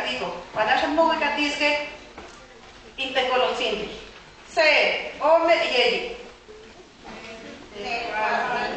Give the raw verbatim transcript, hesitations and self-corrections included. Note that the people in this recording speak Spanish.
negativo. Panasha muy catisque intercolosindi. Se, ome y ella.